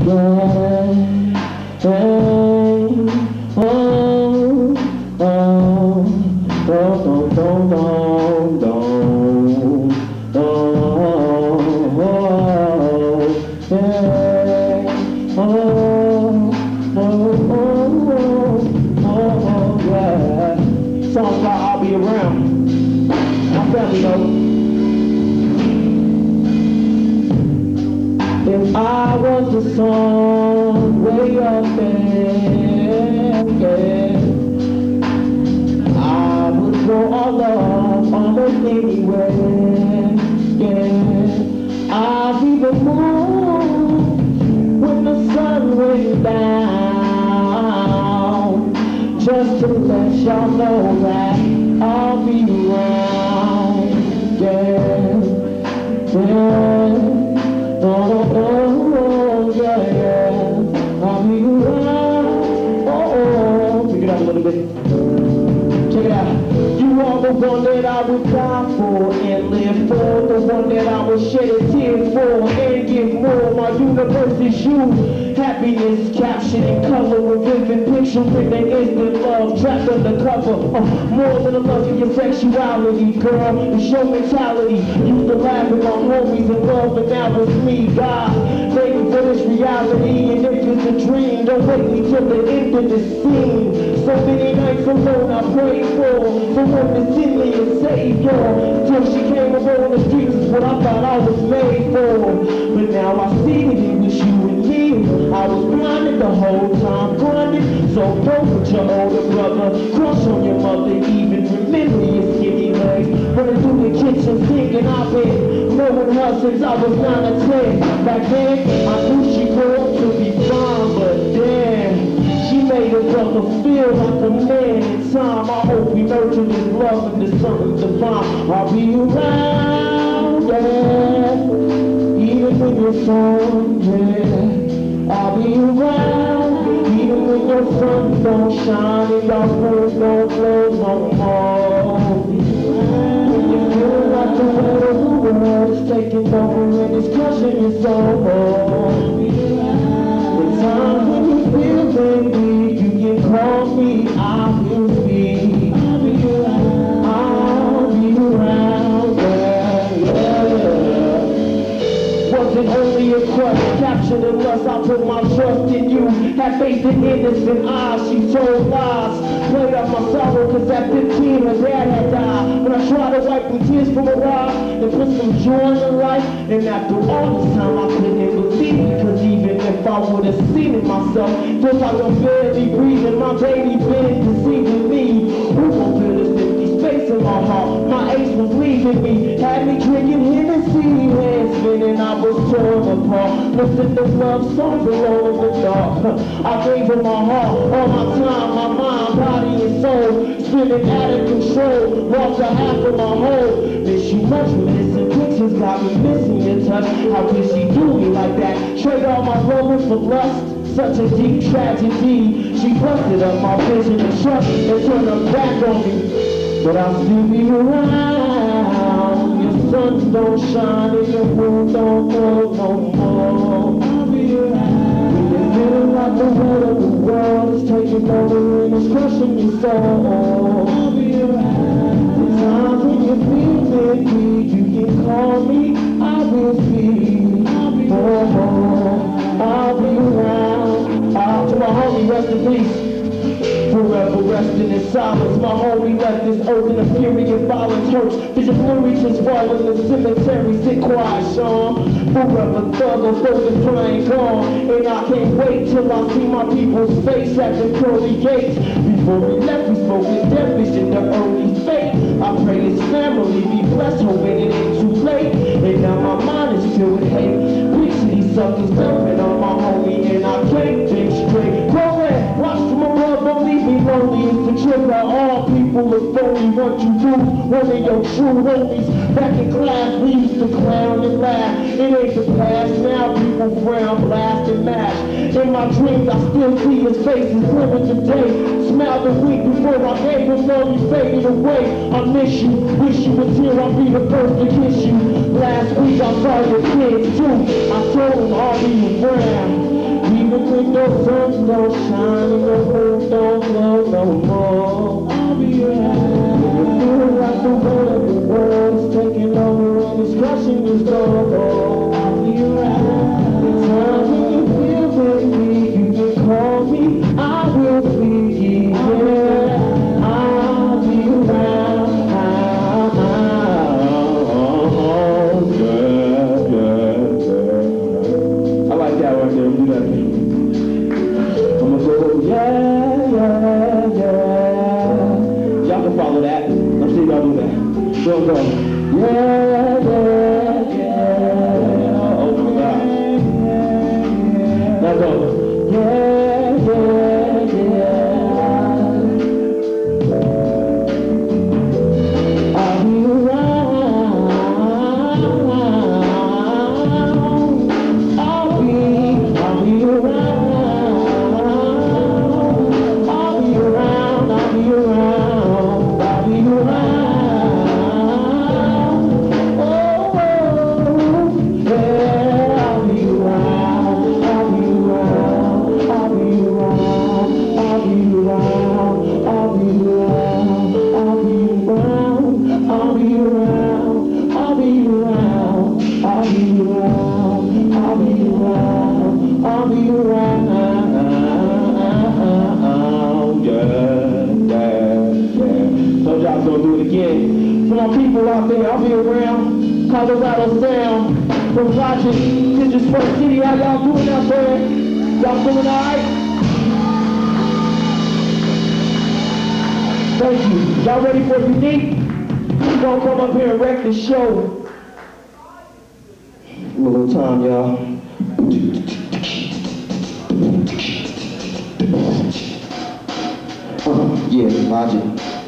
Songs about I'll be around. My family knows. If I was the sun way up there, yeah, I would go all up almost anywhere, yeah. I'll be the moon when the sun went down, just to let y'all know that I'll be around, yeah, yeah. Oh, yeah, yeah. I'll be around. Oh, pick it up a little bit. Check it out. You are the one that I would die for and live for, the one that I would shed a tear for and give more. My universe is you. Happiness captured in color, a vivid picture with an instant love trapped undercover. More than a love for your sexuality, girl. It's your mentality. Used to laugh with my homies in love, but now it's me, God. Thank you for this reality, and if it's a dream, don't wait me till the end of the scene. So many nights alone I prayed for someone to send me a savior. Till she came along the streets is what I thought I was made for. But now I see that it was you and me. I was blinded the whole time, blinded. So don't put your older brother, crush on your mother, even remember your skinny legs. Running through the kitchen sink and I've been knowing her since I was 9 or 10. Back then, I knew she grew up to be fine, but damn, she made her brother feel like a man in time. I hope we nurture this love into something divine. I'll be around, yeah, even when you're gone, yeah. I'll be around, even when your sun don't shine and your moon don't glow no more. When you feel like the weight of the world is taking over and it's crushing your soul. The times when you feel baby, you can call me, I will be. I'll be around, yeah. Wasn't only a crush captured unless I put my trust in you. Had faith in innocent eyes, she told lies. Played up my sorrow cause at 15 my dad had died. When I tried to wipe the tears from her eyes and put some joy in her life, and after all this time I couldn't believe it, cause even if I would have seen it myself, feels like I'm barely breathing, my baby been deceiving me. Who gon' fill this empty space in my heart? My ace was leaving me, had me drinking Hennessy, hands spinning, I was torn apart. Listen to love songs alone in the dark. I gave her my heart, all my time, my mind, body and soul, spinning out of control, lost a half of my whole. Miss you much, missing pictures got me missing your touch. How could she do me like that? Trade all my romance for lust, such a deep tragedy. She busted up my vision and trust and turned her back on me. But I'll still be around. Your sun don't shine and your moon don't glow no more. I'll be around. When you feel like the weight of the world is taking over and it's crushing your soul. I'll be around. The times when you feel empty, you can call me, I will speak. I'll be around. I'll be around. To my homie, rest in peace. Forever resting in silence, my homie left this earth in a fury of violence, hurts. Vision blue reaches fall in the cemetery, sit quiet, Sean. Forever thug, although the flame gone. And I can't wait till I see my people's face at the pearly gates. Before we left, we spoke with their vision, the early fate. I pray his family be blessed, hoping it ain't too late. And now my mind is filled with hate. Picture these suckers dumping on my homie, and I can't think straight. Watch from above, don't leave me lonely. It's the truth that all people look phony. What you do, one of your true homies. Back in class, we used to clown and laugh. It ain't the past, now people frown, blast and mash. In my dreams, I still see his face, his living today. Smiled a week before I gave him all, he faded away. I miss you, wish you was here, I'll be the first to kiss you. Last week, I saw your kids too. I told him I'll be around. the sun don't shine and the moon don't glow no more, I'll be around. When you feel like the weight of the world is taking over and it's crushing your soul, I'll be around. The time when you feel with me, you can call me, I will be here. I'll be around. I like that right there. Do that thing. I'm gonna go, yeah. Y'all can follow that. Let's see y'all do that. Go. Yeah. Oh my God. Now go. Yeah. I'll be around. I'll be For my people out there, I'll be around. Colorado sound. From Logic, this is Freshcity. How y'all doing out there? Y'all doing alright? Thank you. Y'all ready for Unique? We're gonna come up here and wreck the show. A little time, y'all. Yeah, Logic.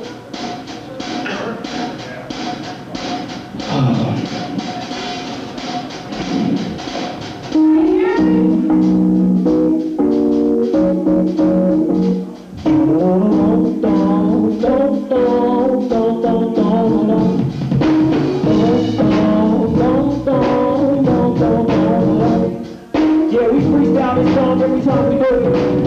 Yeah, we freestyle this song every time we do it.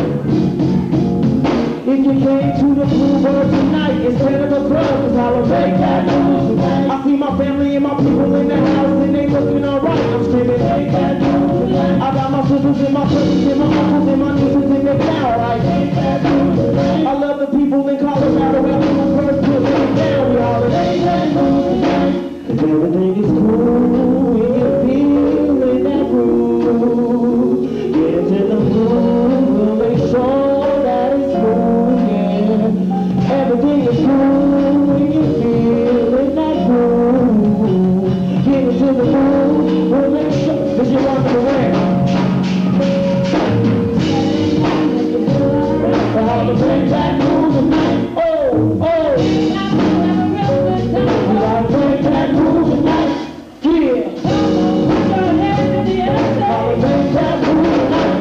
If you came to the Bluebird tonight, instead of a club, it's holiday cat news. I see my family and my people in the house and they looking alright. I'm screaming, hey cat news. I got my sisters and my cousins and my uncles and my nieces and they sound right. I love the people in Colorado and when we first put them down, we holiday cat news. Cause everything is cool when you're feeling that groove. Get into the mood, we'll make sure that it's smooth, yeah. Everything is cool when you're feeling that groove. Get into the mood, we'll make sure. This is one for the win. All the bring back moves tonight. Oh. We gotta bring back moves tonight. Yeah. All the bring back moves tonight.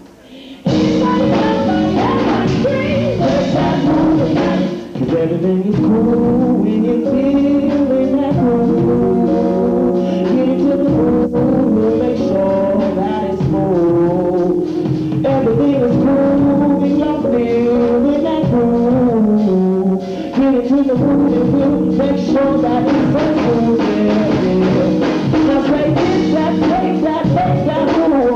Cause everything is cool when you're feeling that groove. Get into the mood, we'll make sure that it's smooth. Everything is cool when you're feeling that groove. Get into the mood and we'll make sure that it's smooth. Now take that move. Take that move. Take that move.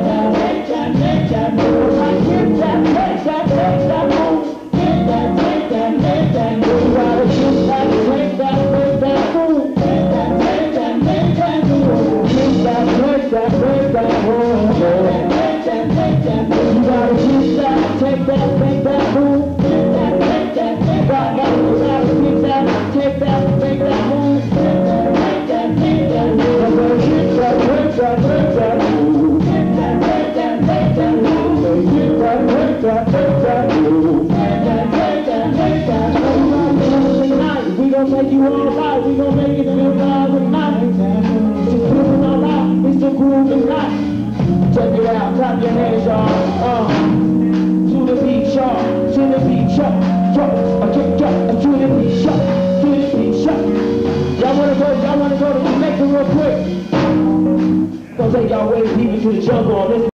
We gon' make you alright, we gon' make it feel right tonight. It's a groove alright, it's a groove tonight. Check it out, clap your hands, y'all. To the beat, y'all. To the beat, y'all. To the beat, y'all. To the beat, y'all. Y'all wanna go to the next one real quick? Gonna take y'all way deep into the jungle on this.